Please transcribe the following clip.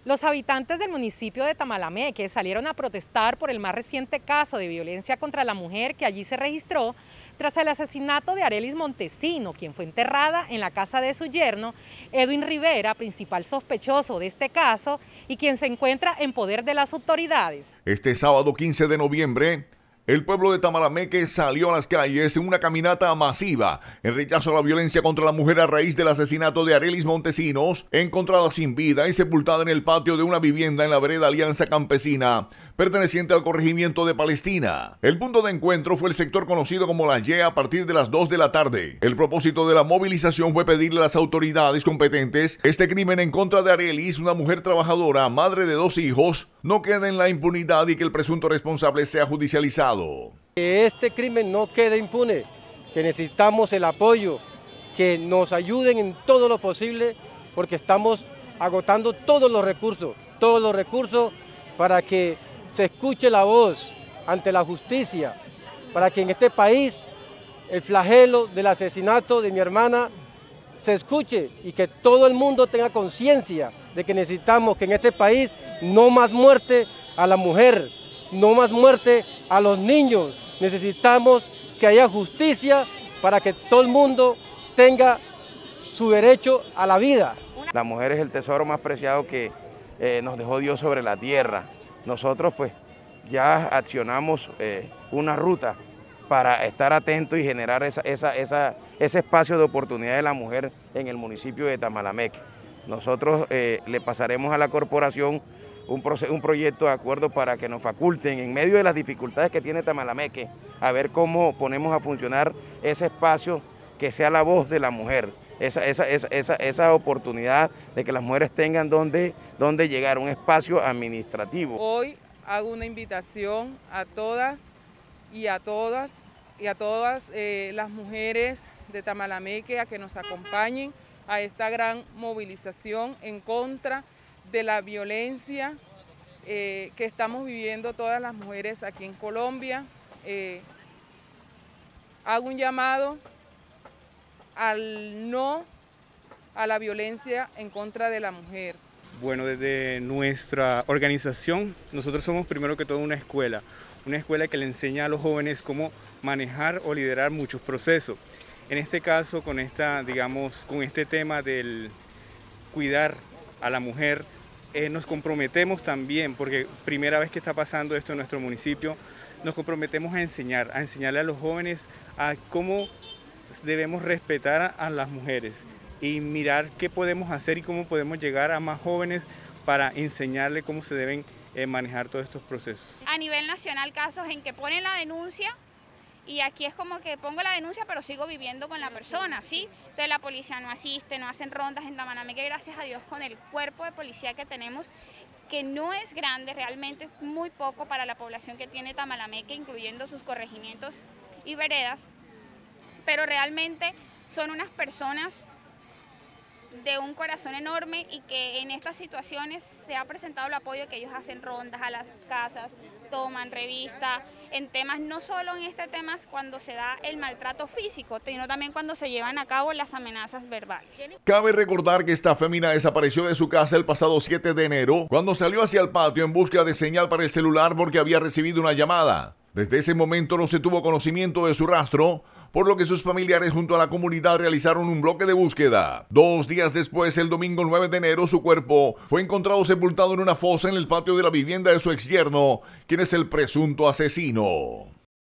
Los habitantes del municipio de Tamalameque salieron a protestar por el más reciente caso de violencia contra la mujer que allí se registró tras el asesinato de Arelis Montesino, quien fue enterrada en la casa de su yerno, Edwin Rivera, principal sospechoso de este caso y quien se encuentra en poder de las autoridades. Este sábado 15 de noviembre, el pueblo de Tamalameque salió a las calles en una caminata masiva en rechazo a la violencia contra la mujer a raíz del asesinato de Arelis Montesinos, encontrada sin vida y sepultada en el patio de una vivienda en la vereda Alianza Campesina, perteneciente al corregimiento de Palestina. El punto de encuentro fue el sector conocido como La Ye a partir de las 2 de la tarde. El propósito de la movilización fue pedirle a las autoridades competentes que este crimen en contra de Arelis, una mujer trabajadora, madre de 2 hijos, no quede en la impunidad y que el presunto responsable sea judicializado. Que este crimen no quede impune, que necesitamos el apoyo, que nos ayuden en todo lo posible, porque estamos agotando todos los recursos para que se escuche la voz ante la justicia, para que en este país el flagelo del asesinato de mi hermana se escuche y que todo el mundo tenga conciencia de que necesitamos que en este país no más muerte a la mujer, no más muerte a los niños. Necesitamos que haya justicia para que todo el mundo tenga su derecho a la vida. La mujer es el tesoro más preciado que nos dejó Dios sobre la tierra. Nosotros pues ya accionamos una ruta para estar atentos y generar ese espacio de oportunidad de la mujer en el municipio de Tamalameque. Nosotros le pasaremos a la corporación un proyecto de acuerdo para que nos faculten en medio de las dificultades que tiene Tamalameque a ver cómo ponemos a funcionar ese espacio que sea la voz de la mujer. Esa oportunidad de que las mujeres tengan donde llegar, un espacio administrativo. Hoy hago una invitación a todas las mujeres de Tamalameque a que nos acompañen a esta gran movilización en contra de la violencia que estamos viviendo todas las mujeres aquí en Colombia. Hago un llamado al no a la violencia en contra de la mujer. Bueno, desde nuestra organización, nosotros somos primero que todo una escuela que le enseña a los jóvenes cómo manejar o liderar muchos procesos. En este caso, con este tema del cuidar a la mujer, nos comprometemos también, porque primera vez que está pasando esto en nuestro municipio, nos comprometemos a enseñarle a los jóvenes a cómo debemos respetar a las mujeres y mirar qué podemos hacer y cómo podemos llegar a más jóvenes para enseñarles cómo se deben manejar todos estos procesos. A nivel nacional, casos en que ponen la denuncia y aquí es como que pongo la denuncia pero sigo viviendo con la persona, ¿sí? Entonces la policía no asiste, no hacen rondas en Tamalameque, gracias a Dios con el cuerpo de policía que tenemos, que no es grande, realmente es muy poco para la población que tiene Tamalameque, incluyendo sus corregimientos y veredas, pero realmente son unas personas de un corazón enorme y que en estas situaciones se ha presentado el apoyo que ellos hacen rondas a las casas, toman revista en temas, no solo en este tema cuando se da el maltrato físico, sino también cuando se llevan a cabo las amenazas verbales. Cabe recordar que esta fémina desapareció de su casa el pasado 7 de enero cuando salió hacia el patio en busca de señal para el celular porque había recibido una llamada. Desde ese momento no se tuvo conocimiento de su rastro, por lo que sus familiares junto a la comunidad realizaron un bloque de búsqueda. 2 días después, el domingo 9 de enero, su cuerpo fue encontrado sepultado en una fosa en el patio de la vivienda de su exyerno, quien es el presunto asesino.